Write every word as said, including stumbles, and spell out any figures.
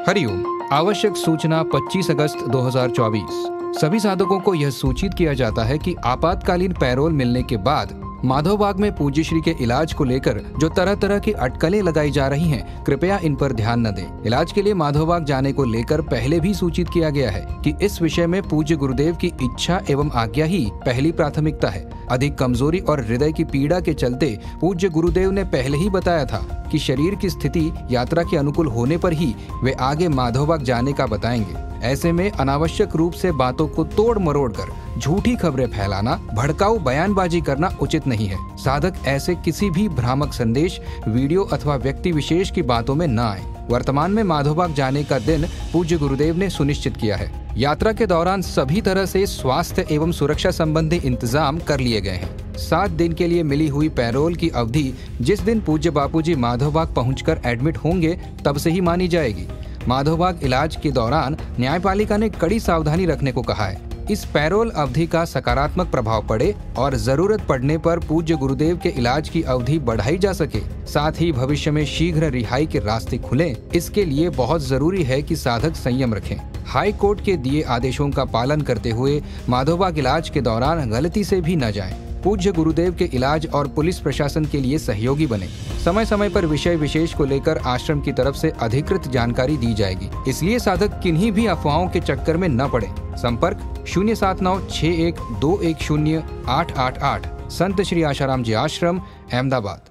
हरिओम। आवश्यक सूचना पच्चीस अगस्त दो हज़ार चौबीस। सभी साधकों को यह सूचित किया जाता है कि आपातकालीन पैरोल मिलने के बाद माधोबाग में पूज्य श्री के इलाज को लेकर जो तरह तरह की अटकलें लगाई जा रही हैं, कृपया इन पर ध्यान न दें। इलाज के लिए माधोबाग जाने को लेकर पहले भी सूचित किया गया है कि इस विषय में पूज्य गुरुदेव की इच्छा एवं आज्ञा ही पहली प्राथमिकता है। अधिक कमजोरी और हृदय की पीड़ा के चलते पूज्य गुरुदेव ने पहले ही बताया था कि शरीर की स्थिति यात्रा के अनुकूल होने पर ही वे आगे माधोबाग जाने का बताएंगे। ऐसे में अनावश्यक रूप से बातों को तोड़ मरोड़ कर झूठी खबरें फैलाना, भड़काऊ बयानबाजी करना उचित नहीं है। साधक ऐसे किसी भी भ्रामक संदेश, वीडियो अथवा व्यक्ति विशेष की बातों में न आए। वर्तमान में माधोबाग जाने का दिन पूज्य गुरुदेव ने सुनिश्चित किया है। यात्रा के दौरान सभी तरह से स्वास्थ्य एवं सुरक्षा संबंधी इंतजाम कर लिए गए हैं। सात दिन के लिए मिली हुई पैरोल की अवधि जिस दिन पूज्य बापूजी माधोबाग पहुंचकर एडमिट होंगे तब से ही मानी जाएगी। माधोबाग इलाज के दौरान न्यायपालिका ने कड़ी सावधानी रखने को कहा है। इस पैरोल अवधि का सकारात्मक प्रभाव पड़े और जरूरत पड़ने पर पूज्य गुरुदेव के इलाज की अवधि बढ़ाई जा सके, साथ ही भविष्य में शीघ्र रिहाई के रास्ते खुलें। इसके लिए बहुत जरूरी है कि साधक संयम रखें। हाई कोर्ट के दिए आदेशों का पालन करते हुए माधोबाग इलाज के दौरान गलती से भी न जाएं। पूज्य गुरुदेव के इलाज और पुलिस प्रशासन के लिए सहयोगी बने। समय समय पर विषय विशेष को लेकर आश्रम की तरफ से अधिकृत जानकारी दी जाएगी, इसलिए साधक किन्हीं भी अफवाहों के चक्कर में न पड़े। संपर्क शून्य सात नौ छह एक दो एक शून्य आठ आठ आठ। संत श्री आशाराम जी आश्रम, अहमदाबाद।